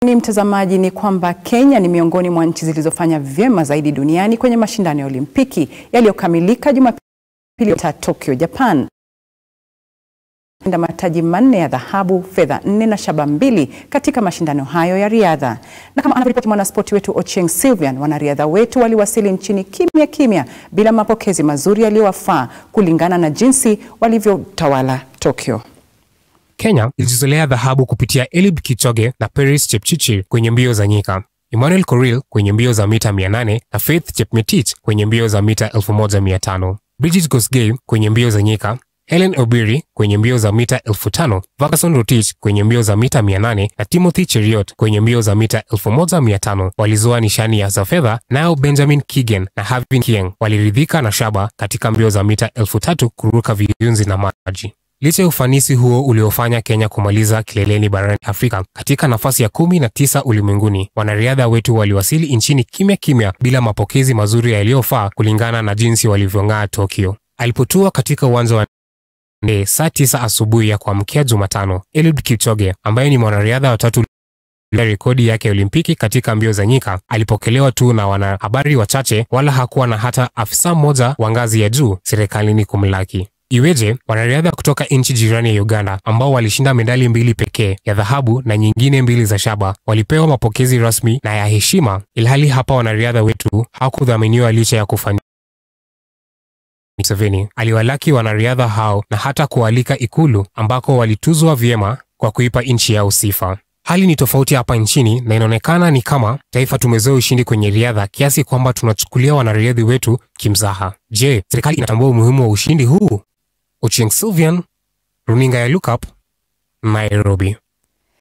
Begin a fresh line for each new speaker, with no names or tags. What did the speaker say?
Ni mtazamaji, ni kwamba Kenya ni miongoni mwa nchi zilizofanya vyema zaidi duniani kwenye mashindano ya Olimpiki yaliyokamilika Jumapili Tokyo, Japan. Nda mataji 4 ya dhahabu, fedha 4 na shaba 2 katika mashindano hayo ya riadha. Na kama anavyoripoti mwanaspoti wetu Ochieng Sylvian, wanariadha wetu waliwasili nchini kimya bila mapokezi mazuri yaliyowafaa kulingana na jinsi walivyotawala Tokyo.
Kenya ilijizolea dhahabu kupitia Eliud Kipchoge na Peres Chepchirchir kwenye mbio za nyika, Emmanuel Korir kwenye mbio za mita 800 na Faith Chepngetich kwenye mbio za mita 1500. Bridget Kosgei kwenye mbio za nyika, Hellen Obiri kwenye mbio za mita 1000, Ferguson Rotich kwenye mbio za mita 800 na Timothy Cheruiyot kwenye mbio za mita 1500 walizoa nishani za fedha, nao Benjamin Kigen na Havin Kieng waliridhika na shaba katika mbio za mita 3000 kuruka viunzi na maji. Licha ya ufanisi huo uliofanya Kenya kumaliza kileleni barani Afrika katika nafasi ya 19 ulimwenguni, wanariadha wetu waliwasili nchini kimya bila mapokezi mazuri yaliyofaa kulingana na jinsi walivyong'aa Tokyo. Alipotua katika uwanja wa ndege saa 9 asubuhi ya kuamkia Jumatano, Eliud Kipchoge ambaye ni mwanariadha wa tatu rekodi yake ya Olimpiki katika mbio za nyika alipokelewa tu na wanahabari wachache, wala hakuwa na hata afisa mmoja wa ngazi ya juu serikalini kumlaki. Iweje, wanariadha kutoka nchi jirani ya Uganda ambao walishinda medali 2 pekee ya dhahabu na nyingine 2 za shaba walipewa mapokezi rasmi na ya heshima, ilhali hapa wanariadha wetu hakudhaminiwa licha ya kufanya. Museveni aliwalaki wanariadha hao na hata kualika Ikulu ambako walituzwa vyema kwa kuipa nchi yao sifa. Hali ni tofauti hapa nchini na inaonekana ni kama taifa tumezoea ushindi kwenye riadha kiasi kwamba tunachukulia wanariadha wetu kimzaha. Je, serikali inatambua umuhimu wa ushindi huu? Ochieng Sylvian, runinga ya Look Up, Nairobi.